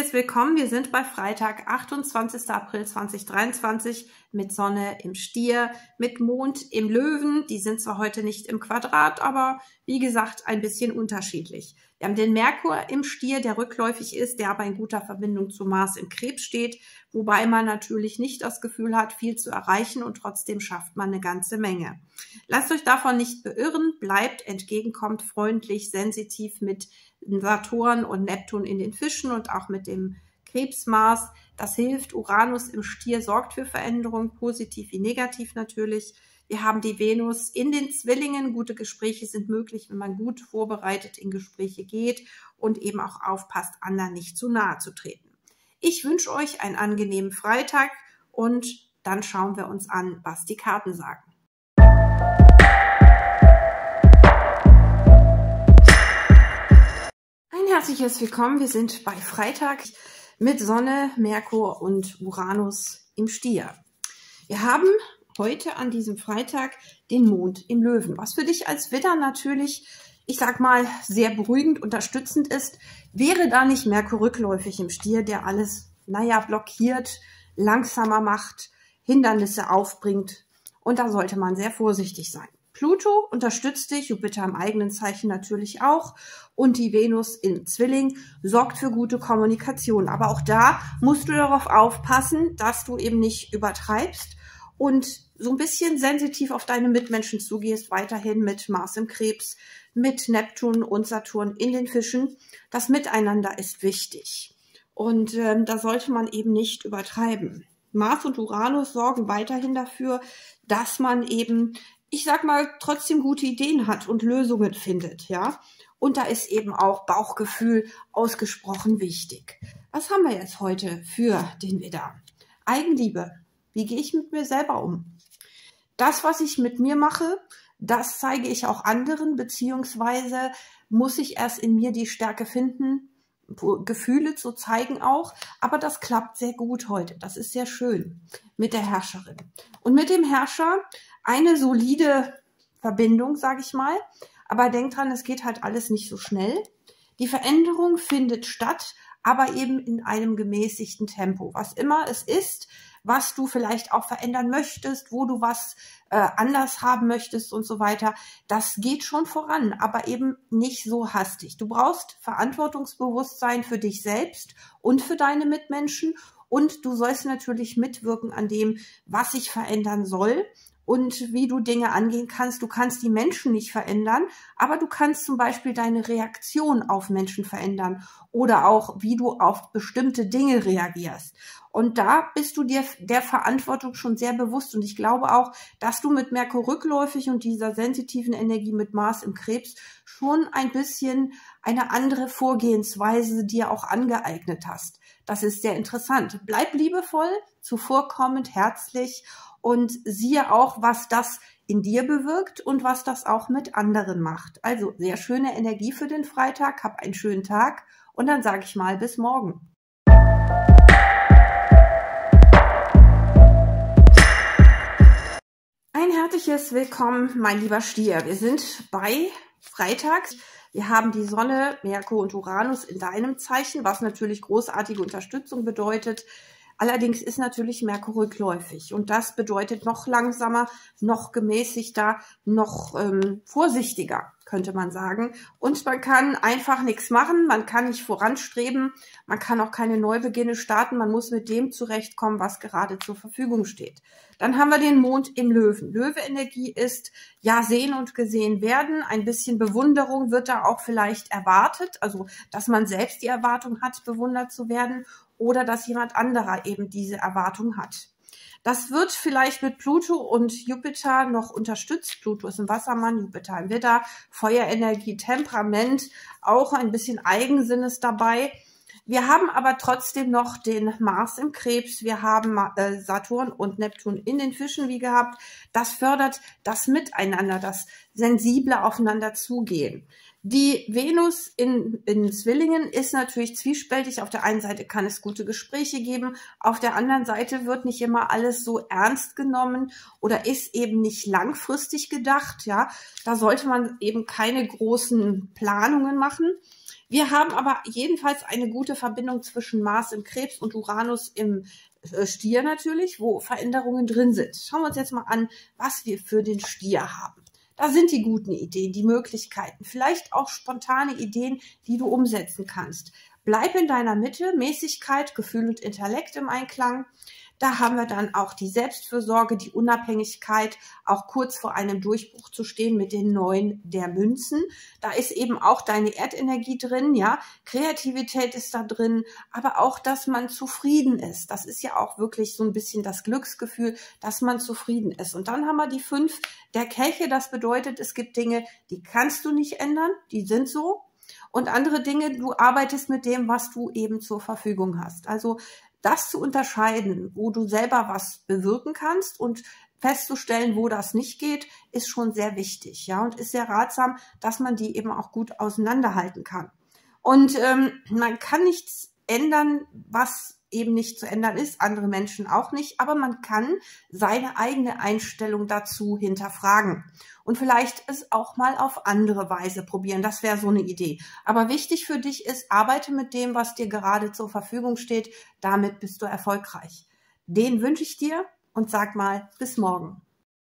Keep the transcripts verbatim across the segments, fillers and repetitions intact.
herzliches Willkommen. Wir sind bei Freitag, achtundzwanzigster April zweitausenddreiundzwanzig mit Sonne im Stier, mit Mond im Löwen. Die sind zwar heute nicht im Quadrat, aber wie gesagt ein bisschen unterschiedlich. Wir haben den Merkur im Stier, der rückläufig ist, der aber in guter Verbindung zu Mars im Krebs steht, wobei man natürlich nicht das Gefühl hat, viel zu erreichen und trotzdem schafft man eine ganze Menge. Lasst euch davon nicht beirren, bleibt entgegenkommt, freundlich, sensitiv mit Saturn und Neptun in den Fischen und auch mit dem Krebsmars. Das hilft. Uranus im Stier sorgt für Veränderung, positiv wie negativ natürlich. Wir haben die Venus in den Zwillingen. Gute Gespräche sind möglich, wenn man gut vorbereitet in Gespräche geht und eben auch aufpasst, anderen nicht zu nahe zu treten. Ich wünsche euch einen angenehmen Freitag und dann schauen wir uns an, was die Karten sagen. Ein herzliches Willkommen. Wir sind bei Freitag mit Sonne, Merkur und Uranus im Stier. Wir haben heute an diesem Freitag den Mond im Löwen, was für dich als Widder natürlich, ich sag mal, sehr beruhigend, unterstützend ist. Wäre da nicht Merkur rückläufig im Stier, der alles, naja, blockiert, langsamer macht, Hindernisse aufbringt, und da sollte man sehr vorsichtig sein. Pluto unterstützt dich, Jupiter im eigenen Zeichen natürlich auch, und die Venus im Zwilling sorgt für gute Kommunikation. Aber auch da musst du darauf aufpassen, dass du eben nicht übertreibst und so ein bisschen sensitiv auf deine Mitmenschen zugehst, weiterhin mit Mars im Krebs, mit Neptun und Saturn in den Fischen. Das Miteinander ist wichtig und ähm, da sollte man eben nicht übertreiben. Mars und Uranus sorgen weiterhin dafür, dass man eben, ich sag mal, trotzdem gute Ideen hat und Lösungen findet, ja. Und da ist eben auch Bauchgefühl ausgesprochen wichtig. Was haben wir jetzt heute für den Widder? Eigenliebe. Wie gehe ich mit mir selber um? Das, was ich mit mir mache, das zeige ich auch anderen, beziehungsweise muss ich erst in mir die Stärke finden, Gefühle zu zeigen auch, aber das klappt sehr gut heute. Das ist sehr schön mit der Herrscherin. Und mit dem Herrscher eine solide Verbindung, sage ich mal, aber denkt dran, es geht halt alles nicht so schnell. Die Veränderung findet statt, aber eben in einem gemäßigten Tempo. Was immer es ist, was du vielleicht auch verändern möchtest, wo du was äh, anders haben möchtest und so weiter, das geht schon voran, aber eben nicht so hastig. Du brauchst Verantwortungsbewusstsein für dich selbst und für deine Mitmenschen, und du sollst natürlich mitwirken an dem, was sich verändern soll und wie du Dinge angehen kannst. Du kannst die Menschen nicht verändern, aber du kannst zum Beispiel deine Reaktion auf Menschen verändern oder auch, wie du auf bestimmte Dinge reagierst. Und da bist du dir der Verantwortung schon sehr bewusst. Und ich glaube auch, dass du mit Merkur rückläufig und dieser sensitiven Energie mit Mars im Krebs schon ein bisschen eine andere Vorgehensweise dir auch angeeignet hast. Das ist sehr interessant. Bleib liebevoll, zuvorkommend, herzlich und siehe auch, was das in dir bewirkt und was das auch mit anderen macht. Also sehr schöne Energie für den Freitag. Hab einen schönen Tag und dann sage ich mal bis morgen. Ein herzliches Willkommen, mein lieber Stier. Wir sind bei Freitag. Wir haben die Sonne, Merkur und Uranus in deinem Zeichen, was natürlich großartige Unterstützung bedeutet. Allerdings ist natürlich Merkur rückläufig und das bedeutet noch langsamer, noch gemäßigter, noch ähm, vorsichtiger, könnte man sagen. Und man kann einfach nichts machen, man kann nicht voranstreben, man kann auch keine Neubeginne starten, man muss mit dem zurechtkommen, was gerade zur Verfügung steht. Dann haben wir den Mond im Löwen. Löwe-Energie ist, ja, sehen und gesehen werden. Ein bisschen Bewunderung wird da auch vielleicht erwartet, also dass man selbst die Erwartung hat, bewundert zu werden, oder dass jemand anderer eben diese Erwartung hat. Das wird vielleicht mit Pluto und Jupiter noch unterstützt. Pluto ist ein Wassermann, Jupiter ein Widder, Feuerenergie, Temperament, auch ein bisschen Eigensinnes dabei. Wir haben aber trotzdem noch den Mars im Krebs, wir haben äh, Saturn und Neptun in den Fischen wie gehabt. Das fördert das Miteinander, das sensible Aufeinander zugehen. Die Venus in, in Zwillingen ist natürlich zwiespältig. Auf der einen Seite kann es gute Gespräche geben, auf der anderen Seite wird nicht immer alles so ernst genommen oder ist eben nicht langfristig gedacht. Ja, da sollte man eben keine großen Planungen machen. Wir haben aber jedenfalls eine gute Verbindung zwischen Mars im Krebs und Uranus im Stier natürlich, wo Veränderungen drin sind. Schauen wir uns jetzt mal an, was wir für den Stier haben. Da sind die guten Ideen, die Möglichkeiten, vielleicht auch spontane Ideen, die du umsetzen kannst. Bleib in deiner Mitte, Mäßigkeit, Gefühl und Intellekt im Einklang. Da haben wir dann auch die Selbstfürsorge, die Unabhängigkeit, auch kurz vor einem Durchbruch zu stehen mit den Neun der Münzen. Da ist eben auch deine Erdenergie drin, ja. Kreativität ist da drin, aber auch, dass man zufrieden ist. Das ist ja auch wirklich so ein bisschen das Glücksgefühl, dass man zufrieden ist. Und dann haben wir die Fünf der Kelche. Das bedeutet, es gibt Dinge, die kannst du nicht ändern, die sind so. Und andere Dinge, du arbeitest mit dem, was du eben zur Verfügung hast. Also das zu unterscheiden, wo du selber was bewirken kannst und festzustellen, wo das nicht geht, ist schon sehr wichtig, ja, und ist sehr ratsam, dass man die eben auch gut auseinanderhalten kann. Und ähm, man kann nichts ändern, was eben nicht zu ändern ist, andere Menschen auch nicht, aber man kann seine eigene Einstellung dazu hinterfragen und vielleicht es auch mal auf andere Weise probieren. Das wäre so eine Idee. Aber wichtig für dich ist, arbeite mit dem, was dir gerade zur Verfügung steht. Damit bist du erfolgreich. Den wünsche ich dir und sag mal, bis morgen.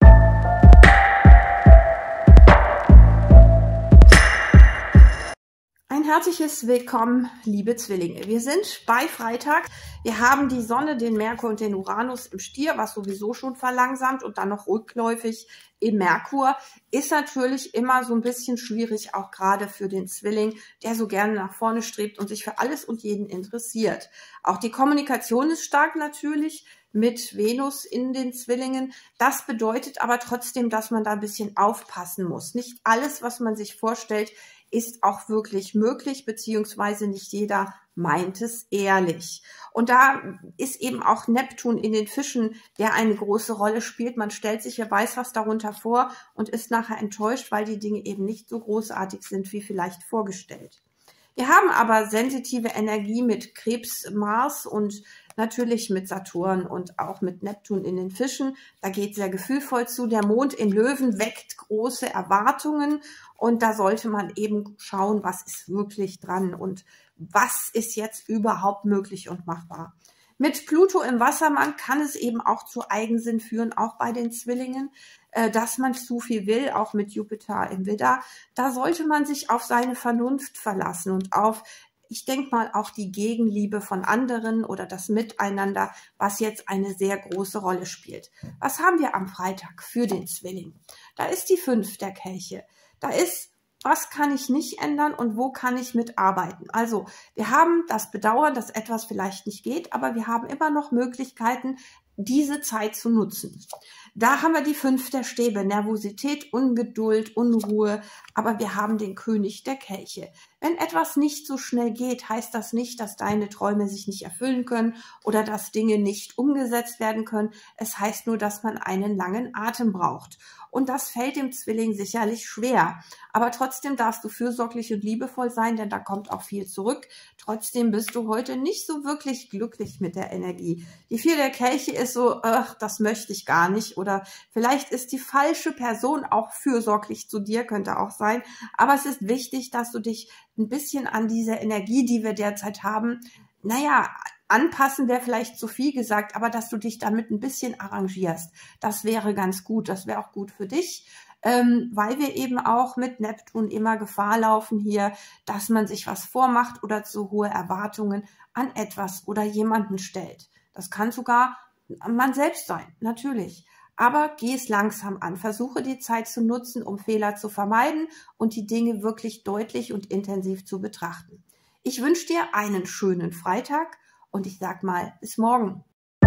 Ein herzliches Willkommen, liebe Zwillinge. Wir sind bei Freitag. Wir haben die Sonne, den Merkur und den Uranus im Stier, was sowieso schon verlangsamt und dann noch rückläufig im Merkur. Ist natürlich immer so ein bisschen schwierig, auch gerade für den Zwilling, der so gerne nach vorne strebt und sich für alles und jeden interessiert. Auch die Kommunikation ist stark natürlich mit Venus in den Zwillingen. Das bedeutet aber trotzdem, dass man da ein bisschen aufpassen muss. Nicht alles, was man sich vorstellt, ist auch wirklich möglich, beziehungsweise nicht jeder meint es ehrlich. Und da ist eben auch Neptun in den Fischen, der eine große Rolle spielt. Man stellt sich, wer weiß was darunter vor und ist nachher enttäuscht, weil die Dinge eben nicht so großartig sind, wie vielleicht vorgestellt. Wir haben aber sensitive Energie mit Krebs, Mars und natürlich mit Saturn und auch mit Neptun in den Fischen. Da geht sehr gefühlvoll zu. Der Mond im Löwen weckt große Erwartungen und da sollte man eben schauen, was ist wirklich dran und was ist jetzt überhaupt möglich und machbar. Mit Pluto im Wassermann kann es eben auch zu Eigensinn führen, auch bei den Zwillingen, dass man zu viel will, auch mit Jupiter im Widder. Da sollte man sich auf seine Vernunft verlassen und auf, ich denke mal, auch die Gegenliebe von anderen oder das Miteinander, was jetzt eine sehr große Rolle spielt. Was haben wir am Freitag für den Zwilling? Da ist die Fünf der Kelche. Da ist, was kann ich nicht ändern und wo kann ich mitarbeiten? Also wir haben das Bedauern, dass etwas vielleicht nicht geht, aber wir haben immer noch Möglichkeiten, diese Zeit zu nutzen. Da haben wir die Fünf der Stäbe, Nervosität, Ungeduld, Unruhe, aber wir haben den König der Kelche. Wenn etwas nicht so schnell geht, heißt das nicht, dass deine Träume sich nicht erfüllen können oder dass Dinge nicht umgesetzt werden können. Es heißt nur, dass man einen langen Atem braucht. Und das fällt dem Zwilling sicherlich schwer. Aber trotzdem darfst du fürsorglich und liebevoll sein, denn da kommt auch viel zurück. Trotzdem bist du heute nicht so wirklich glücklich mit der Energie. Die Vier der Kelche ist so, ach, das möchte ich gar nicht. Oder vielleicht ist die falsche Person auch fürsorglich zu dir, könnte auch sein. Aber es ist wichtig, dass du dich ein bisschen an diese Energie, die wir derzeit haben, naja, anpassen wäre vielleicht zu viel gesagt, aber dass du dich damit ein bisschen arrangierst, das wäre ganz gut, das wäre auch gut für dich, ähm, weil wir eben auch mit Neptun immer Gefahr laufen hier, dass man sich was vormacht oder zu hohe Erwartungen an etwas oder jemanden stellt. Das kann sogar man selbst sein, natürlich. Aber geh es langsam an. Versuche die Zeit zu nutzen, um Fehler zu vermeiden und die Dinge wirklich deutlich und intensiv zu betrachten. Ich wünsche dir einen schönen Freitag und ich sag mal, bis morgen.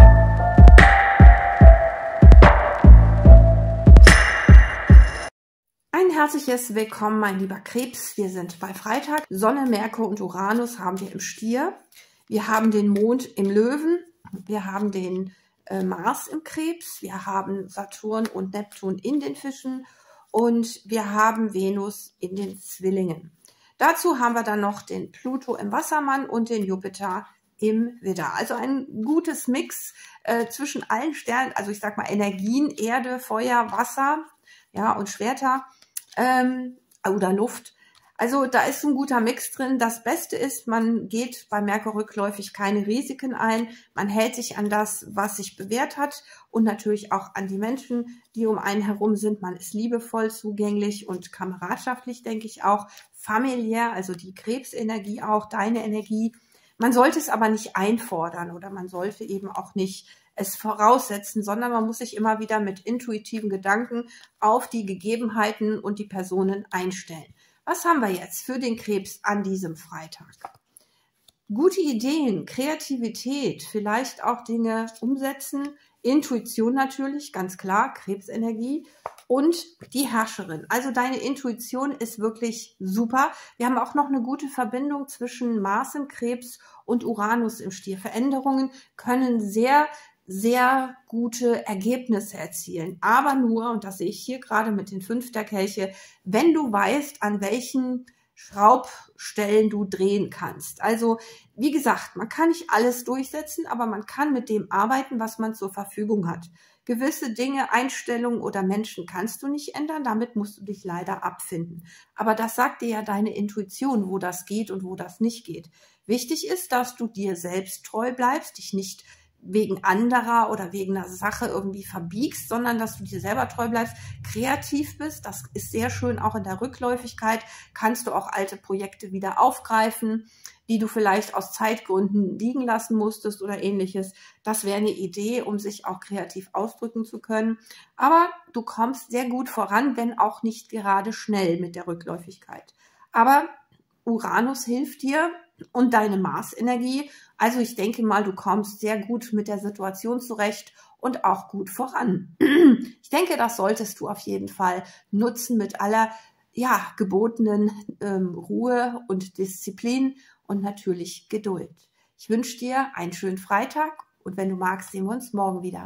Ein herzliches Willkommen, mein lieber Krebs. Wir sind bei Freitag. Sonne, Merkur und Uranus haben wir im Stier. Wir haben den Mond im Löwen. Wir haben den äh, Mars im Krebs. Wir haben Saturn und Neptun in den Fischen. Und wir haben Venus in den Zwillingen. Dazu haben wir dann noch den Pluto im Wassermann und den Jupiter im Widder. Also ein gutes Mix äh, zwischen allen Sternen, also ich sag mal Energien, Erde, Feuer, Wasser, ja, und Schwerter ähm, oder Luft. Also da ist ein guter Mix drin. Das Beste ist, man geht bei Merkur rückläufig keine Risiken ein. Man hält sich an das, was sich bewährt hat und natürlich auch an die Menschen, die um einen herum sind. Man ist liebevoll zugänglich und kameradschaftlich, denke ich auch, familiär, also die Krebsenergie auch, deine Energie. Man sollte es aber nicht einfordern oder man sollte eben auch nicht es voraussetzen, sondern man muss sich immer wieder mit intuitiven Gedanken auf die Gegebenheiten und die Personen einstellen. Was haben wir jetzt für den Krebs an diesem Freitag? Gute Ideen, Kreativität, vielleicht auch Dinge umsetzen, Intuition natürlich, ganz klar, Krebsenergie und die Herrscherin. Also deine Intuition ist wirklich super. Wir haben auch noch eine gute Verbindung zwischen Mars im Krebs und Uranus im Stier. Veränderungen können sehr sehr gute Ergebnisse erzielen. Aber nur, und das sehe ich hier gerade mit den fünf der Kelche, wenn du weißt, an welchen Schraubstellen du drehen kannst. Also, wie gesagt, man kann nicht alles durchsetzen, aber man kann mit dem arbeiten, was man zur Verfügung hat. Gewisse Dinge, Einstellungen oder Menschen kannst du nicht ändern, damit musst du dich leider abfinden. Aber das sagt dir ja deine Intuition, wo das geht und wo das nicht geht. Wichtig ist, dass du dir selbst treu bleibst, dich nicht wegen anderer oder wegen einer Sache irgendwie verbiegst, sondern dass du dir selber treu bleibst, kreativ bist. Das ist sehr schön, auch in der Rückläufigkeit kannst du auch alte Projekte wieder aufgreifen, die du vielleicht aus Zeitgründen liegen lassen musstest oder ähnliches. Das wäre eine Idee, um sich auch kreativ ausdrücken zu können. Aber du kommst sehr gut voran, wenn auch nicht gerade schnell mit der Rückläufigkeit. Aber Uranus hilft dir und deine Marsenergie. Also ich denke mal, du kommst sehr gut mit der Situation zurecht und auch gut voran. Ich denke, das solltest du auf jeden Fall nutzen mit aller ja, gebotenen ähm, Ruhe und Disziplin und natürlich Geduld. Ich wünsche dir einen schönen Freitag und wenn du magst, sehen wir uns morgen wieder.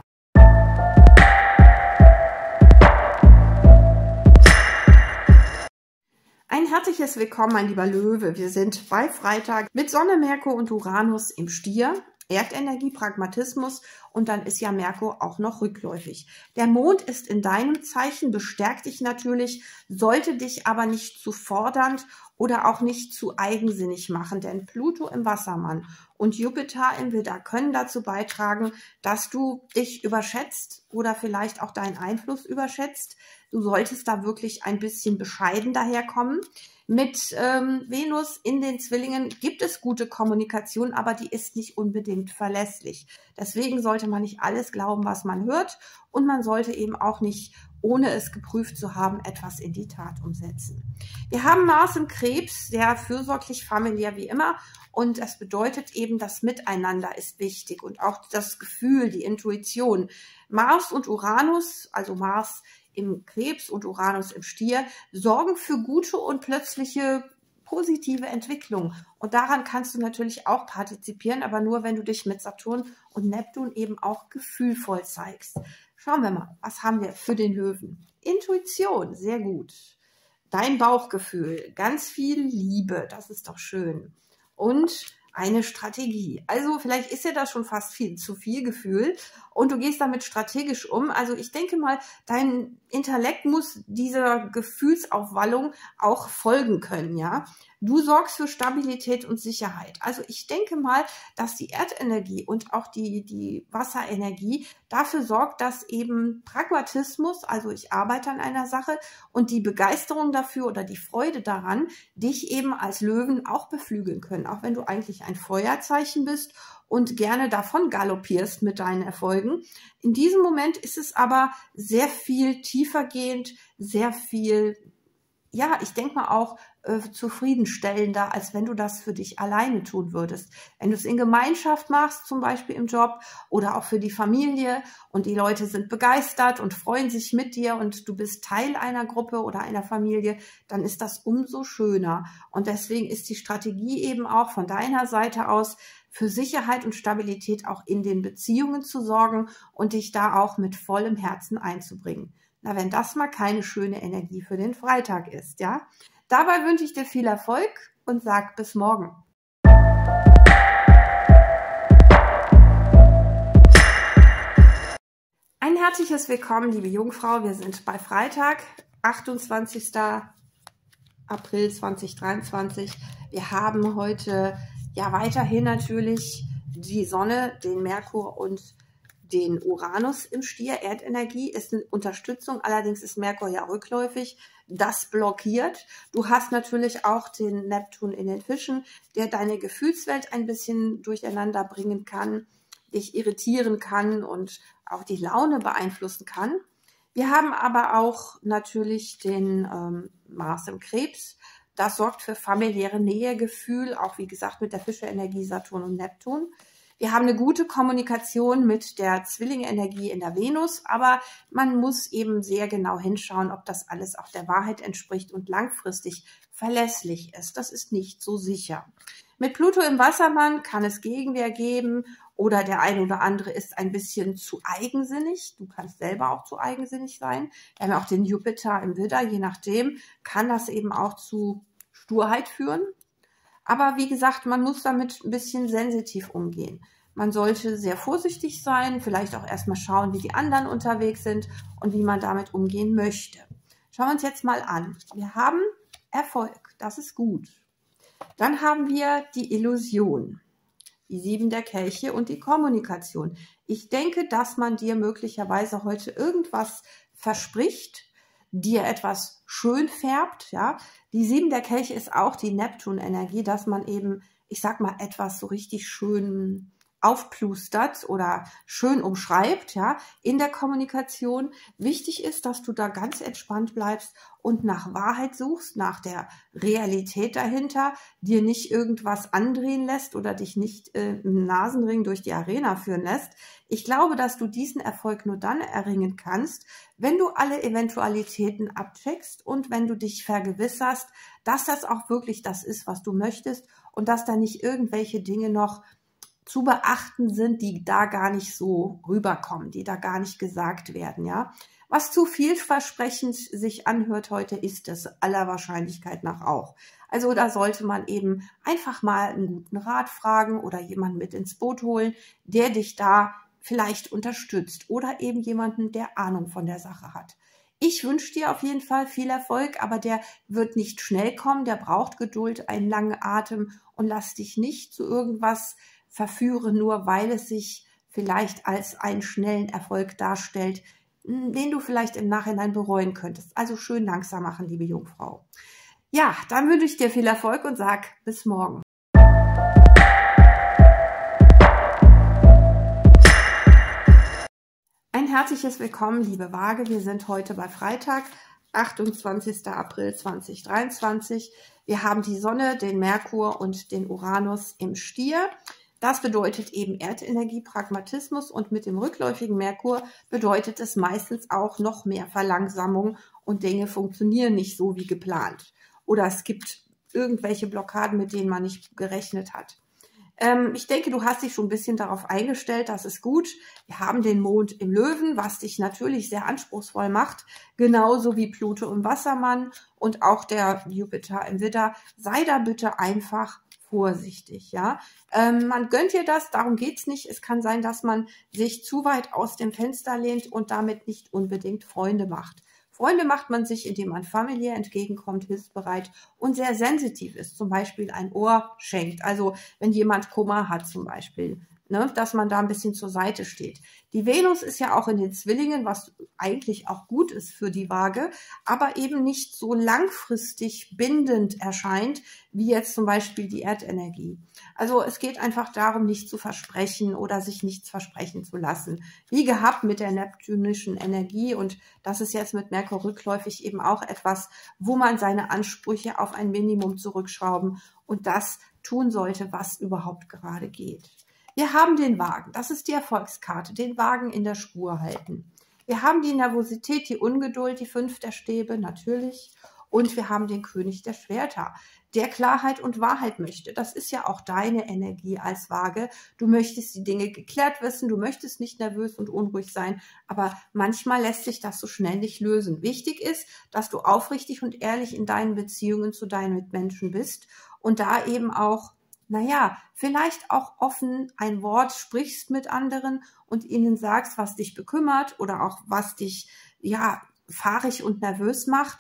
Ein herzliches Willkommen, mein lieber Löwe. Wir sind bei Freitag mit Sonne, Merkur und Uranus im Stier. Erdenergie, Pragmatismus und dann ist ja Merkur auch noch rückläufig. Der Mond ist in deinem Zeichen, bestärkt dich natürlich, sollte dich aber nicht zu fordernd oder auch nicht zu eigensinnig machen, denn Pluto im Wassermann und Jupiter im Widder können dazu beitragen, dass du dich überschätzt oder vielleicht auch deinen Einfluss überschätzt. Du solltest da wirklich ein bisschen bescheiden daherkommen. Mit ähm, Venus in den Zwillingen gibt es gute Kommunikation, aber die ist nicht unbedingt verlässlich. Deswegen sollte man nicht alles glauben, was man hört und man sollte eben auch nicht, ohne es geprüft zu haben, etwas in die Tat umsetzen. Wir haben Mars im Krebs, sehr fürsorglich, familiär wie immer und das bedeutet eben, das Miteinander ist wichtig und auch das Gefühl, die Intuition. Mars und Uranus, also Mars im Krebs und Uranus im Stier, sorgen für gute und plötzliche positive Entwicklung. Und daran kannst du natürlich auch partizipieren, aber nur, wenn du dich mit Saturn und Neptun eben auch gefühlvoll zeigst. Schauen wir mal, was haben wir für den Löwen? Intuition, sehr gut. Dein Bauchgefühl, ganz viel Liebe, das ist doch schön. Und eine Strategie. Also vielleicht ist ja das schon fast viel zu viel Gefühl und du gehst damit strategisch um. Also ich denke mal, dein Intellekt muss dieser Gefühlsaufwallung auch folgen können, ja. Du sorgst für Stabilität und Sicherheit. Also ich denke mal, dass die Erdenergie und auch die, die Wasserenergie dafür sorgt, dass eben Pragmatismus, also ich arbeite an einer Sache und die Begeisterung dafür oder die Freude daran, dich eben als Löwen auch beflügeln können, auch wenn du eigentlich ein Feuerzeichen bist und gerne davon galoppierst mit deinen Erfolgen. In diesem Moment ist es aber sehr viel tiefergehend, sehr viel, ja, ich denke mal auch äh, zufriedenstellender, als wenn du das für dich alleine tun würdest. Wenn du es in Gemeinschaft machst, zum Beispiel im Job oder auch für die Familie und die Leute sind begeistert und freuen sich mit dir und du bist Teil einer Gruppe oder einer Familie, dann ist das umso schöner. Und deswegen ist die Strategie eben auch von deiner Seite aus, für Sicherheit und Stabilität auch in den Beziehungen zu sorgen und dich da auch mit vollem Herzen einzubringen. Na, wenn das mal keine schöne Energie für den Freitag ist, ja? Dabei wünsche ich dir viel Erfolg und sag bis morgen. Ein herzliches Willkommen, liebe Jungfrau. Wir sind bei Freitag, achtundzwanzigster April zweitausenddreiundzwanzig. Wir haben heute ja weiterhin natürlich die Sonne, den Merkur und den Uranus im Stier. Erdenergie ist eine Unterstützung, allerdings ist Merkur ja rückläufig. Das blockiert. Du hast natürlich auch den Neptun in den Fischen, der deine Gefühlswelt ein bisschen durcheinander bringen kann, dich irritieren kann und auch die Laune beeinflussen kann. Wir haben aber auch natürlich den ähm, Mars im Krebs. Das sorgt für familiäre Nähegefühl, auch wie gesagt mit der Fische-Energie Saturn und Neptun. Wir haben eine gute Kommunikation mit der Zwillinge-Energie in der Venus, aber man muss eben sehr genau hinschauen, ob das alles auch der Wahrheit entspricht und langfristig verlässlich ist. Das ist nicht so sicher. Mit Pluto im Wassermann kann es Gegenwehr geben oder der eine oder andere ist ein bisschen zu eigensinnig. Du kannst selber auch zu eigensinnig sein. Wir haben auch den Jupiter im Widder, je nachdem kann das eben auch zu Sturheit führen. Aber wie gesagt, man muss damit ein bisschen sensitiv umgehen. Man sollte sehr vorsichtig sein, vielleicht auch erstmal schauen, wie die anderen unterwegs sind und wie man damit umgehen möchte. Schauen wir uns jetzt mal an. Wir haben Erfolg, das ist gut. Dann haben wir die Illusion, die Sieben der Kelche und die Kommunikation. Ich denke, dass man dir möglicherweise heute irgendwas verspricht, dir etwas schön färbt, ja. Die Sieben der Kelche ist auch die Neptun-Energie, dass man eben, ich sag mal, etwas so richtig schön aufplustert oder schön umschreibt, ja, in der Kommunikation. Wichtig ist, dass du da ganz entspannt bleibst und nach Wahrheit suchst, nach der Realität dahinter, dir nicht irgendwas andrehen lässt oder dich nicht äh, im Nasenring durch die Arena führen lässt. Ich glaube, dass du diesen Erfolg nur dann erringen kannst, wenn du alle Eventualitäten abcheckst und wenn du dich vergewisserst, dass das auch wirklich das ist, was du möchtest und dass da nicht irgendwelche Dinge noch zu beachten sind, die da gar nicht so rüberkommen, die da gar nicht gesagt werden, ja. Was zu vielversprechend sich anhört heute, ist es aller Wahrscheinlichkeit nach auch. Also da sollte man eben einfach mal einen guten Rat fragen oder jemanden mit ins Boot holen, der dich da vielleicht unterstützt oder eben jemanden, der Ahnung von der Sache hat. Ich wünsche dir auf jeden Fall viel Erfolg, aber der wird nicht schnell kommen, der braucht Geduld, einen langen Atem und lass dich nicht zu irgendwas verführen, nur weil es sich vielleicht als einen schnellen Erfolg darstellt, den du vielleicht im Nachhinein bereuen könntest. Also schön langsam machen, liebe Jungfrau. Ja, dann wünsche ich dir viel Erfolg und sag bis morgen. Ein herzliches Willkommen, liebe Waage. Wir sind heute bei Freitag, achtundzwanzigster April zweitausenddreiundzwanzig. Wir haben die Sonne, den Merkur und den Uranus im Stier. Das bedeutet eben Erdenergie, Pragmatismus und mit dem rückläufigen Merkur bedeutet es meistens auch noch mehr Verlangsamung und Dinge funktionieren nicht so wie geplant. Oder es gibt irgendwelche Blockaden, mit denen man nicht gerechnet hat. Ähm, ich denke, du hast dich schon ein bisschen darauf eingestellt, das ist gut. Wir haben den Mond im Löwen, was dich natürlich sehr anspruchsvoll macht, genauso wie Pluto im Wassermann und auch der Jupiter im Widder. Sei da bitte einfach vorsichtig, ja. Ähm, man gönnt dir das, darum geht's nicht. Es kann sein, dass man sich zu weit aus dem Fenster lehnt und damit nicht unbedingt Freunde macht. Freunde macht man sich, indem man familiär entgegenkommt, hilfsbereit und sehr sensitiv ist. Zum Beispiel ein Ohr schenkt. Also wenn jemand Kummer hat zum Beispiel, ne, dass man da ein bisschen zur Seite steht. Die Venus ist ja auch in den Zwillingen, was eigentlich auch gut ist für die Waage, aber eben nicht so langfristig bindend erscheint, wie jetzt zum Beispiel die Erdenergie. Also es geht einfach darum, nicht zu versprechen oder sich nichts versprechen zu lassen. Wie gehabt mit der neptunischen Energie, und das ist jetzt mit Merkur rückläufig eben auch etwas, wo man seine Ansprüche auf ein Minimum zurückschrauben und das tun sollte, was überhaupt gerade geht. Wir haben den Wagen, das ist die Erfolgskarte, den Wagen in der Spur halten. Wir haben die Nervosität, die Ungeduld, die Fünf der Stäbe, natürlich. Und wir haben den König der Schwerter, der Klarheit und Wahrheit möchte. Das ist ja auch deine Energie als Waage. Du möchtest die Dinge geklärt wissen, du möchtest nicht nervös und unruhig sein, aber manchmal lässt sich das so schnell nicht lösen. Wichtig ist, dass du aufrichtig und ehrlich in deinen Beziehungen zu deinen Mitmenschen bist und da eben auch, naja, vielleicht auch offen ein Wort sprichst mit anderen und ihnen sagst, was dich bekümmert oder auch was dich, ja, fahrig und nervös macht,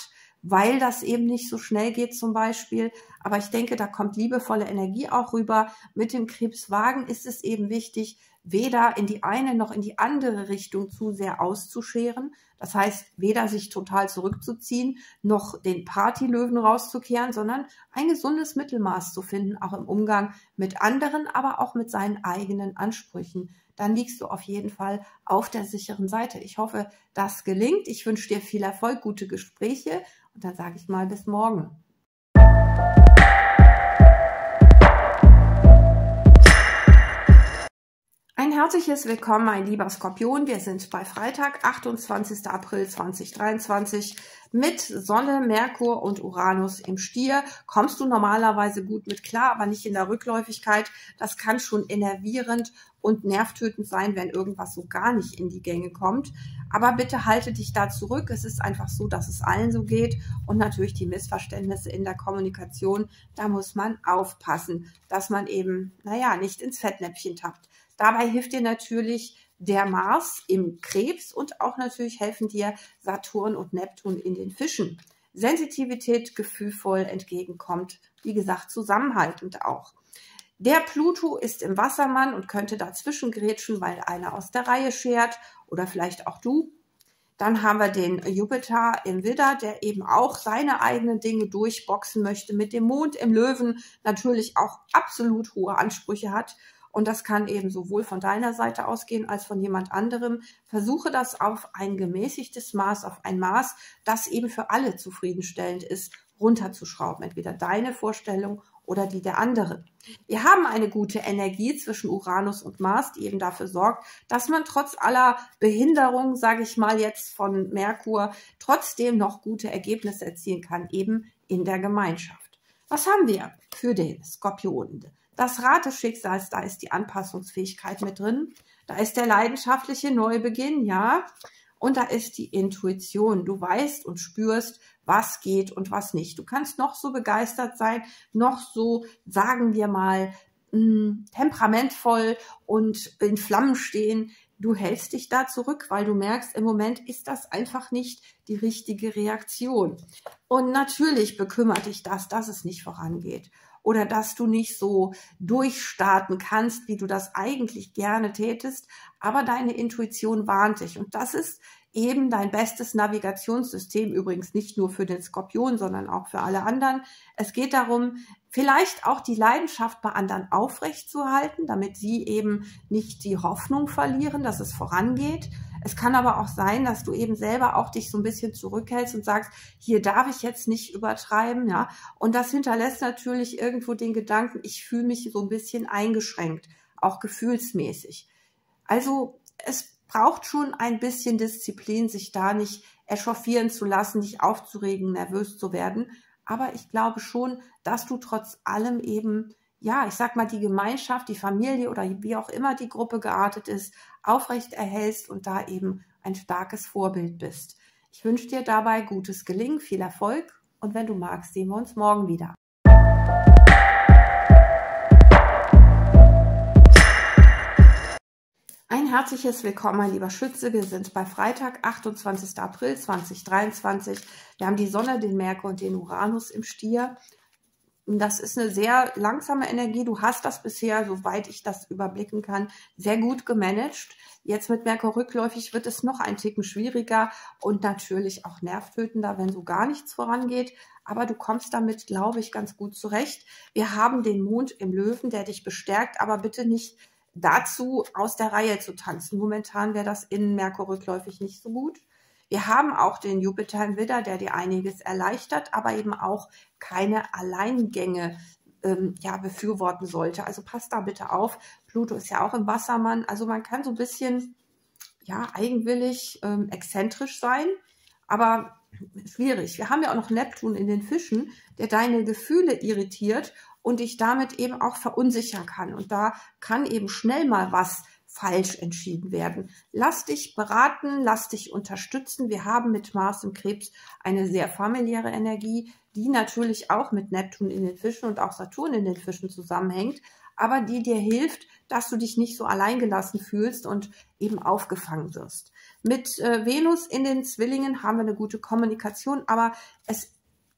weil das eben nicht so schnell geht zum Beispiel. Aber ich denke, da kommt liebevolle Energie auch rüber. Mit dem Krebswagen ist es eben wichtig, weder in die eine noch in die andere Richtung zu sehr auszuscheren. Das heißt, weder sich total zurückzuziehen, noch den Partylöwen rauszukehren, sondern ein gesundes Mittelmaß zu finden, auch im Umgang mit anderen, aber auch mit seinen eigenen Ansprüchen. Dann liegst du auf jeden Fall auf der sicheren Seite. Ich hoffe, das gelingt. Ich wünsche dir viel Erfolg, gute Gespräche und dann sage ich mal bis morgen. Ein herzliches Willkommen, mein lieber Skorpion. Wir sind bei Freitag, achtundzwanzigster April zweitausenddreiundzwanzig mit Sonne, Merkur und Uranus im Stier. Kommst du normalerweise gut mit klar, aber nicht in der Rückläufigkeit. Das kann schon enervierend und nervtötend sein, wenn irgendwas so gar nicht in die Gänge kommt. Aber bitte halte dich da zurück. Es ist einfach so, dass es allen so geht. Und natürlich die Missverständnisse in der Kommunikation, da muss man aufpassen, dass man eben, naja, nicht ins Fettnäpfchen tappt. Dabei hilft dir natürlich der Mars im Krebs und auch natürlich helfen dir Saturn und Neptun in den Fischen. Sensitivität gefühlvoll entgegenkommt, wie gesagt, zusammenhaltend auch. Der Pluto ist im Wassermann und könnte dazwischen grätschen, weil einer aus der Reihe schert oder vielleicht auch du. Dann haben wir den Jupiter im Widder, der eben auch seine eigenen Dinge durchboxen möchte, mit dem Mond im Löwen natürlich auch absolut hohe Ansprüche hat. Und das kann eben sowohl von deiner Seite ausgehen als von jemand anderem. Versuche das auf ein gemäßigtes Maß, auf ein Maß, das eben für alle zufriedenstellend ist, runterzuschrauben. Entweder deine Vorstellung oder die der anderen. Wir haben eine gute Energie zwischen Uranus und Mars, die eben dafür sorgt, dass man trotz aller Behinderung, sage ich mal jetzt von Merkur, trotzdem noch gute Ergebnisse erzielen kann, eben in der Gemeinschaft. Was haben wir für den Skorpion? Das Rad des Schicksals, da ist die Anpassungsfähigkeit mit drin. Da ist der leidenschaftliche Neubeginn, ja. Und da ist die Intuition. Du weißt und spürst, was geht und was nicht. Du kannst noch so begeistert sein, noch so, sagen wir mal, mh, temperamentvoll und in Flammen stehen. Du hältst dich da zurück, weil du merkst, im Moment ist das einfach nicht die richtige Reaktion. Und natürlich bekümmert dich das, dass es nicht vorangeht. Oder dass du nicht so durchstarten kannst, wie du das eigentlich gerne tätest, aber deine Intuition warnt dich. Und das ist eben dein bestes Navigationssystem, übrigens nicht nur für den Skorpion, sondern auch für alle anderen. Es geht darum, vielleicht auch die Leidenschaft bei anderen aufrechtzuerhalten, damit sie eben nicht die Hoffnung verlieren, dass es vorangeht. Es kann aber auch sein, dass du eben selber auch dich so ein bisschen zurückhältst und sagst, hier darf ich jetzt nicht übertreiben, ja. Und das hinterlässt natürlich irgendwo den Gedanken, ich fühle mich so ein bisschen eingeschränkt, auch gefühlsmäßig. Also es braucht schon ein bisschen Disziplin, sich da nicht echauffieren zu lassen, nicht aufzuregen, nervös zu werden. Aber ich glaube schon, dass du trotz allem eben, ja, ich sag mal, die Gemeinschaft, die Familie oder wie auch immer die Gruppe geartet ist, aufrecht erhältst und da eben ein starkes Vorbild bist. Ich wünsche dir dabei gutes Gelingen, viel Erfolg und wenn du magst, sehen wir uns morgen wieder. Ein herzliches Willkommen, mein lieber Schütze. Wir sind bei Freitag, achtundzwanzigster April zweitausenddreiundzwanzig. Wir haben die Sonne, den Merkur und den Uranus im Stier. Das ist eine sehr langsame Energie. Du hast das bisher, soweit ich das überblicken kann, sehr gut gemanagt. Jetzt mit Merkur rückläufig wird es noch ein Ticken schwieriger und natürlich auch nervtötender, wenn so gar nichts vorangeht. Aber du kommst damit, glaube ich, ganz gut zurecht. Wir haben den Mond im Löwen, der dich bestärkt, aber bitte nicht dazu aus der Reihe zu tanzen. Momentan wäre das in Merkur rückläufig nicht so gut. Wir haben auch den Jupiter im Widder, der dir einiges erleichtert, aber eben auch keine Alleingänge ähm, ja, befürworten sollte. Also passt da bitte auf. Pluto ist ja auch im Wassermann. Also man kann so ein bisschen ja, eigenwillig, ähm, exzentrisch sein, aber schwierig. Wir haben ja auch noch Neptun in den Fischen, der deine Gefühle irritiert und dich damit eben auch verunsichern kann. Und da kann eben schnell mal was falsch entschieden werden. Lass dich beraten, lass dich unterstützen. Wir haben mit Mars im Krebs eine sehr familiäre Energie, die natürlich auch mit Neptun in den Fischen und auch Saturn in den Fischen zusammenhängt, aber die dir hilft, dass du dich nicht so alleingelassen fühlst und eben aufgefangen wirst. Mit äh, Venus in den Zwillingen haben wir eine gute Kommunikation, aber es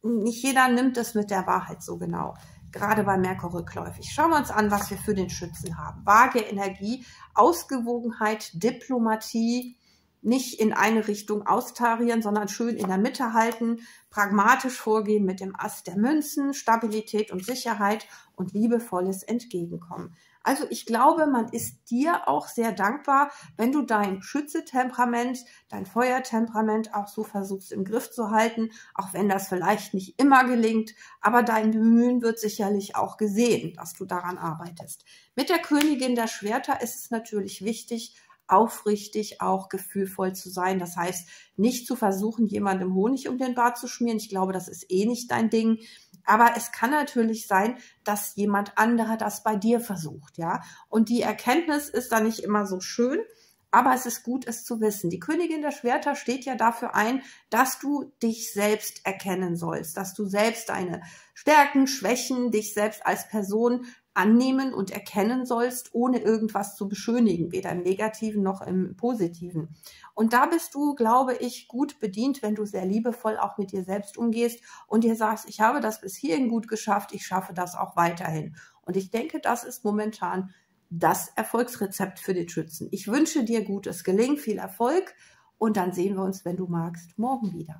nicht jeder nimmt es mit der Wahrheit so genau. Gerade bei Merkur rückläufig. Schauen wir uns an, was wir für den Schützen haben. Waage Energie, Ausgewogenheit, Diplomatie, nicht in eine Richtung austarieren, sondern schön in der Mitte halten, pragmatisch vorgehen mit dem Ass der Münzen, Stabilität und Sicherheit und liebevolles Entgegenkommen. Also ich glaube, man ist dir auch sehr dankbar, wenn du dein Schütze-Temperament, dein Feuertemperament auch so versuchst im Griff zu halten, auch wenn das vielleicht nicht immer gelingt, aber dein Bemühen wird sicherlich auch gesehen, dass du daran arbeitest. Mit der Königin der Schwerter ist es natürlich wichtig, aufrichtig, auch gefühlvoll zu sein. Das heißt, nicht zu versuchen, jemandem Honig um den Bart zu schmieren. Ich glaube, das ist eh nicht dein Ding. Aber es kann natürlich sein, dass jemand anderer das bei dir versucht, ja. Und die Erkenntnis ist da nicht immer so schön, aber es ist gut, es zu wissen. Die Königin der Schwerter steht ja dafür ein, dass du dich selbst erkennen sollst, dass du selbst deine Stärken, Schwächen, dich selbst als Person annehmen und erkennen sollst, ohne irgendwas zu beschönigen, weder im Negativen noch im Positiven. Und da bist du, glaube ich, gut bedient, wenn du sehr liebevoll auch mit dir selbst umgehst und dir sagst, ich habe das bis hierhin gut geschafft, ich schaffe das auch weiterhin. Und ich denke, das ist momentan das Erfolgsrezept für den Schützen. Ich wünsche dir gutes Gelingen, viel Erfolg und dann sehen wir uns, wenn du magst, morgen wieder.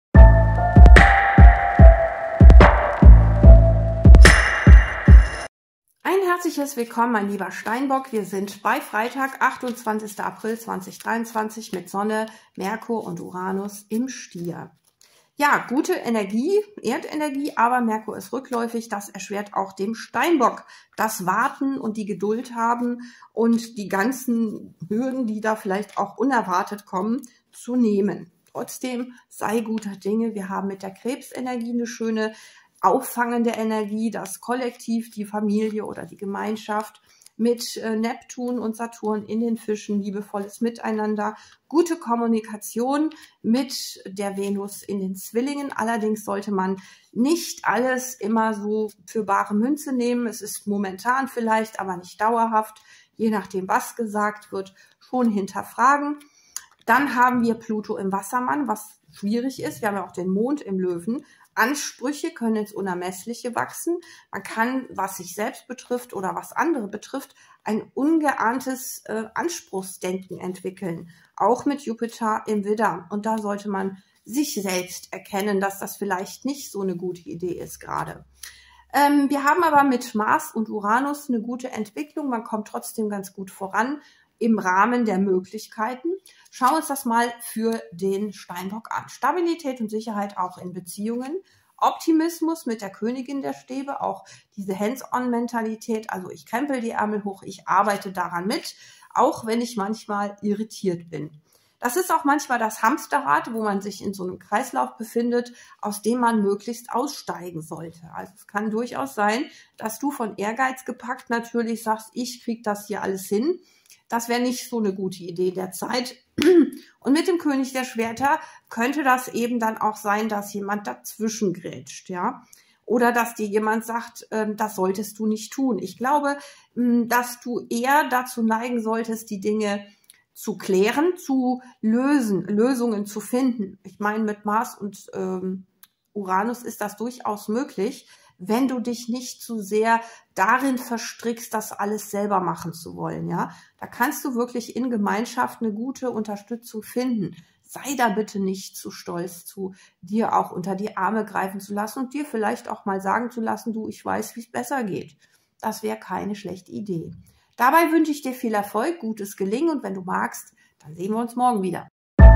Ein herzliches Willkommen, mein lieber Steinbock. Wir sind bei Freitag, achtundzwanzigster April zweitausenddreiundzwanzig mit Sonne, Merkur und Uranus im Stier. Ja, gute Energie, Erdenergie, aber Merkur ist rückläufig. Das erschwert auch dem Steinbock das Warten und die Geduld haben und die ganzen Hürden, die da vielleicht auch unerwartet kommen, zu nehmen. Trotzdem sei guter Dinge. Wir haben mit der Krebsenergie eine schöne auffangende Energie, das Kollektiv, die Familie oder die Gemeinschaft, mit äh, Neptun und Saturn in den Fischen, liebevolles Miteinander, gute Kommunikation mit der Venus in den Zwillingen. Allerdings sollte man nicht alles immer so für bare Münze nehmen. Es ist momentan vielleicht, aber nicht dauerhaft, je nachdem, was gesagt wird, schon hinterfragen. Dann haben wir Pluto im Wassermann, was schwierig ist. Wir haben ja auch den Mond im Löwen. Ansprüche können ins Unermessliche wachsen. Man kann, was sich selbst betrifft oder was andere betrifft, ein ungeahntes äh, Anspruchsdenken entwickeln. Auch mit Jupiter im Widder. Und da sollte man sich selbst erkennen, dass das vielleicht nicht so eine gute Idee ist gerade. Ähm, wir haben aber mit Mars und Uranus eine gute Entwicklung. Man kommt trotzdem ganz gut voran im Rahmen der Möglichkeiten. Schauen wir uns das mal für den Steinbock an. Stabilität und Sicherheit auch in Beziehungen. Optimismus mit der Königin der Stäbe, auch diese Hands-on-Mentalität. Also ich krempel die Ärmel hoch, ich arbeite daran mit, auch wenn ich manchmal irritiert bin. Das ist auch manchmal das Hamsterrad, wo man sich in so einem Kreislauf befindet, aus dem man möglichst aussteigen sollte. Also es kann durchaus sein, dass du von Ehrgeiz gepackt natürlich sagst, ich kriege das hier alles hin. Das wäre nicht so eine gute Idee der Zeit. Und mit dem König der Schwerter könnte das eben dann auch sein, dass jemand dazwischen grätscht, ja. Oder dass dir jemand sagt, ähm, das solltest du nicht tun. Ich glaube, mh, dass du eher dazu neigen solltest, die Dinge zu klären, zu lösen, Lösungen zu finden. Ich meine, mit Mars und ähm, Uranus ist das durchaus möglich, wenn du dich nicht zu sehr darin verstrickst, das alles selber machen zu wollen, ja. Da kannst du wirklich in Gemeinschaft eine gute Unterstützung finden. Sei da bitte nicht zu stolz zu, dir auch unter die Arme greifen zu lassen und dir vielleicht auch mal sagen zu lassen, du, ich weiß, wie es besser geht. Das wäre keine schlechte Idee. Dabei wünsche ich dir viel Erfolg, gutes Gelingen und wenn du magst, dann sehen wir uns morgen wieder.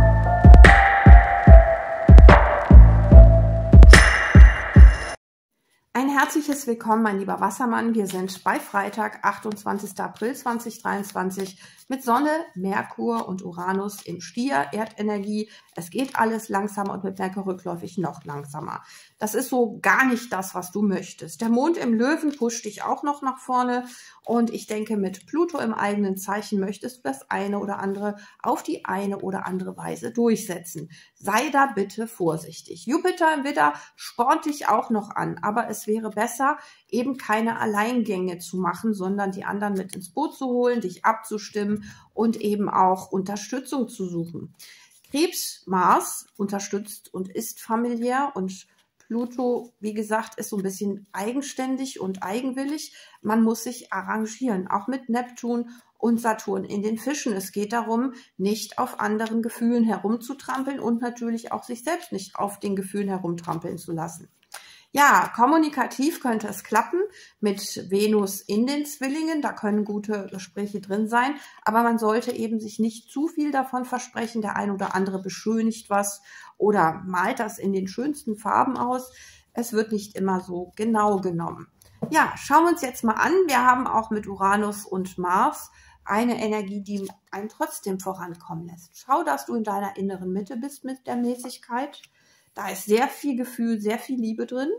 Ein herzliches Willkommen, mein lieber Wassermann. Wir sind bei Freitag, achtundzwanzigster April zweitausenddreiundzwanzig mit Sonne, Merkur und Uranus im Stier, Erdenergie. Es geht alles langsamer und mit Merkur rückläufig noch langsamer. Das ist so gar nicht das, was du möchtest. Der Mond im Löwen pusht dich auch noch nach vorne und ich denke, mit Pluto im eigenen Zeichen möchtest du das eine oder andere auf die eine oder andere Weise durchsetzen. Sei da bitte vorsichtig. Jupiter im Widder spornt dich auch noch an, aber es wäre besser, eben keine Alleingänge zu machen, sondern die anderen mit ins Boot zu holen, dich abzustimmen und eben auch Unterstützung zu suchen. Krebs, Mars unterstützt und ist familiär und Pluto, wie gesagt, ist so ein bisschen eigenständig und eigenwillig. Man muss sich arrangieren, auch mit Neptun und Saturn in den Fischen. Es geht darum, nicht auf anderen Gefühlen herumzutrampeln und natürlich auch sich selbst nicht auf den Gefühlen herumtrampeln zu lassen. Ja, kommunikativ könnte es klappen mit Venus in den Zwillingen. Da können gute Gespräche drin sein. Aber man sollte eben sich nicht zu viel davon versprechen. Der ein oder andere beschönigt was oder malt das in den schönsten Farben aus. Es wird nicht immer so genau genommen. Ja, schauen wir uns jetzt mal an. Wir haben auch mit Uranus und Mars eine Energie, die einen trotzdem vorankommen lässt. Schau, dass du in deiner inneren Mitte bist mit der Mäßigkeit. Da ist sehr viel Gefühl, sehr viel Liebe drin.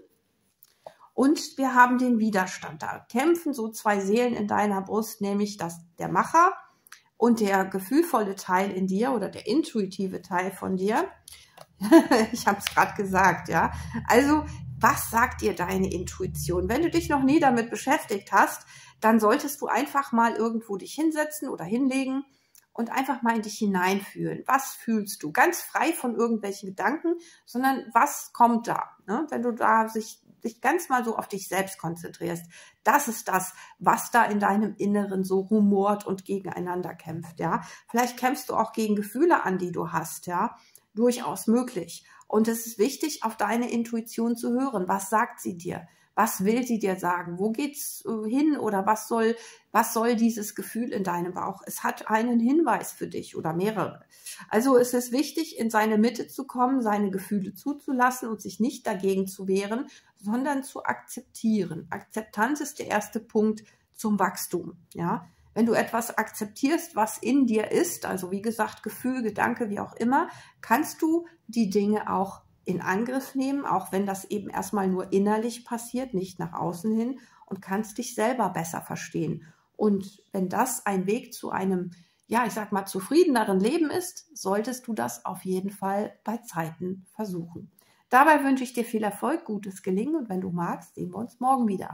Und wir haben den Widerstand. Da kämpfen so zwei Seelen in deiner Brust, nämlich das, der Macher und der gefühlvolle Teil in dir oder der intuitive Teil von dir. Ich habe es gerade gesagt, ja. Also, was sagt dir deine Intuition? Wenn du dich noch nie damit beschäftigt hast, dann solltest du einfach mal irgendwo dich hinsetzen oder hinlegen und einfach mal in dich hineinfühlen. Was fühlst du? Ganz frei von irgendwelchen Gedanken, sondern was kommt da? Ne? Wenn du da sich, dich ganz mal so auf dich selbst konzentrierst, das ist das, was da in deinem Inneren so rumort und gegeneinander kämpft. Ja, vielleicht kämpfst du auch gegen Gefühle an, die du hast. Ja, durchaus möglich. Und es ist wichtig, auf deine Intuition zu hören. Was sagt sie dir? Was will sie dir sagen? Wo geht's hin oder was soll, was soll dieses Gefühl in deinem Bauch? Es hat einen Hinweis für dich oder mehrere. Also es ist wichtig, in seine Mitte zu kommen, seine Gefühle zuzulassen und sich nicht dagegen zu wehren, sondern zu akzeptieren. Akzeptanz ist der erste Punkt zum Wachstum. Ja, wenn du etwas akzeptierst, was in dir ist, also wie gesagt, Gefühl, Gedanke, wie auch immer, kannst du die Dinge auch in Angriff nehmen, auch wenn das eben erstmal nur innerlich passiert, nicht nach außen hin, und kannst dich selber besser verstehen. Und wenn das ein Weg zu einem, ja, ich sag mal, zufriedeneren Leben ist, solltest du das auf jeden Fall bei Zeiten versuchen. Dabei wünsche ich dir viel Erfolg, gutes Gelingen und wenn du magst, sehen wir uns morgen wieder.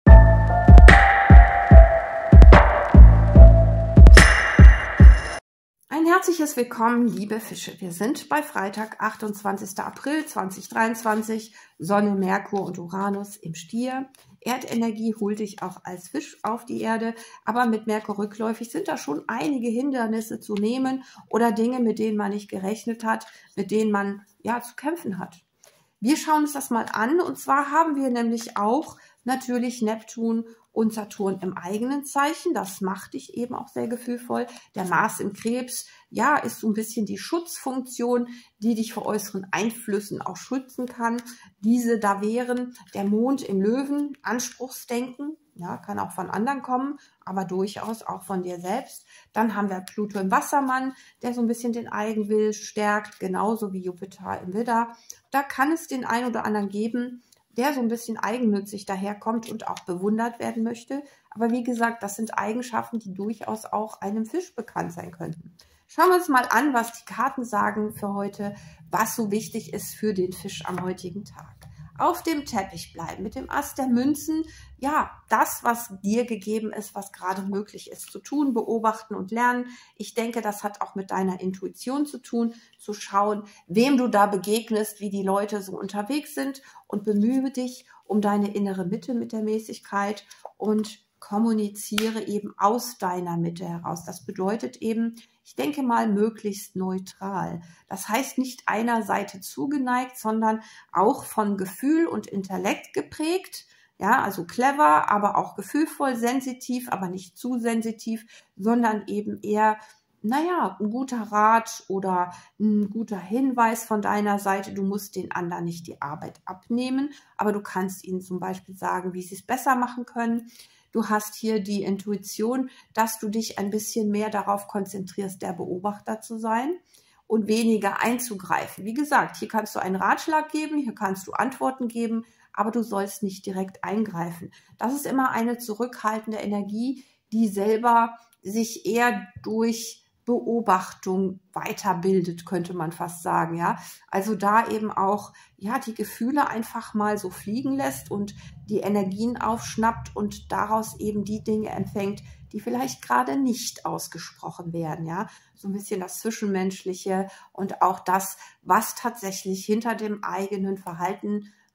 Ein herzliches Willkommen, liebe Fische. Wir sind bei Freitag, achtundzwanzigsten April zweitausenddreiundzwanzig, Sonne, Merkur und Uranus im Stier. Erdenergie holt dich auch als Fisch auf die Erde, aber mit Merkur rückläufig sind da schon einige Hindernisse zu nehmen oder Dinge, mit denen man nicht gerechnet hat, mit denen man ja zu kämpfen hat. Wir schauen uns das mal an und zwar haben wir nämlich auch natürlich Neptun und Saturn im eigenen Zeichen. Das macht dich eben auch sehr gefühlvoll. Der Mars im Krebs, ja, ist so ein bisschen die Schutzfunktion, die dich vor äußeren Einflüssen auch schützen kann. Diese da wären der Mond im Löwen, Anspruchsdenken, ja, kann auch von anderen kommen, aber durchaus auch von dir selbst. Dann haben wir Pluto im Wassermann, der so ein bisschen den Eigenwill stärkt, genauso wie Jupiter im Widder. Da kann es den einen oder anderen geben, der so ein bisschen eigennützig daherkommt und auch bewundert werden möchte. Aber wie gesagt, das sind Eigenschaften, die durchaus auch einem Fisch bekannt sein könnten. Schauen wir uns mal an, was die Karten sagen für heute, was so wichtig ist für den Fisch am heutigen Tag. Auf dem Teppich bleiben, mit dem Ass der Münzen, ja, das, was dir gegeben ist, was gerade möglich ist zu tun, beobachten und lernen. Ich denke, das hat auch mit deiner Intuition zu tun, zu schauen, wem du da begegnest, wie die Leute so unterwegs sind und bemühe dich um deine innere Mitte mit der Mäßigkeit und kommuniziere eben aus deiner Mitte heraus. Das bedeutet eben, ich denke mal, möglichst neutral. Das heißt nicht einer Seite zugeneigt, sondern auch von Gefühl und Intellekt geprägt. Ja, also clever, aber auch gefühlvoll, sensitiv, aber nicht zu sensitiv, sondern eben eher, naja, ein guter Rat oder ein guter Hinweis von deiner Seite. Du musst den anderen nicht die Arbeit abnehmen, aber du kannst ihnen zum Beispiel sagen, wie sie es besser machen können. Du hast hier die Intuition, dass du dich ein bisschen mehr darauf konzentrierst, der Beobachter zu sein und weniger einzugreifen. Wie gesagt, hier kannst du einen Ratschlag geben, hier kannst du Antworten geben, aber du sollst nicht direkt eingreifen. Das ist immer eine zurückhaltende Energie, die selber sich eher durch Beobachtung weiterbildet, könnte man fast sagen, ja. Also da eben auch, ja, die Gefühle einfach mal so fliegen lässt und die Energien aufschnappt und daraus eben die Dinge empfängt, die vielleicht gerade nicht ausgesprochen werden, ja. So ein bisschen das Zwischenmenschliche und auch das, was tatsächlich hinter dem eigenen Verhalten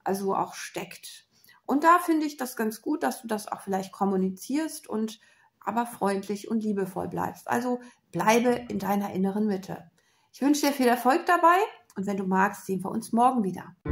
also auch steckt. Und da finde ich das ganz gut, dass du das auch vielleicht kommunizierst und aber freundlich und liebevoll bleibst. Also bleibe in deiner inneren Mitte. Ich wünsche dir viel Erfolg dabei und wenn du magst, sehen wir uns morgen wieder.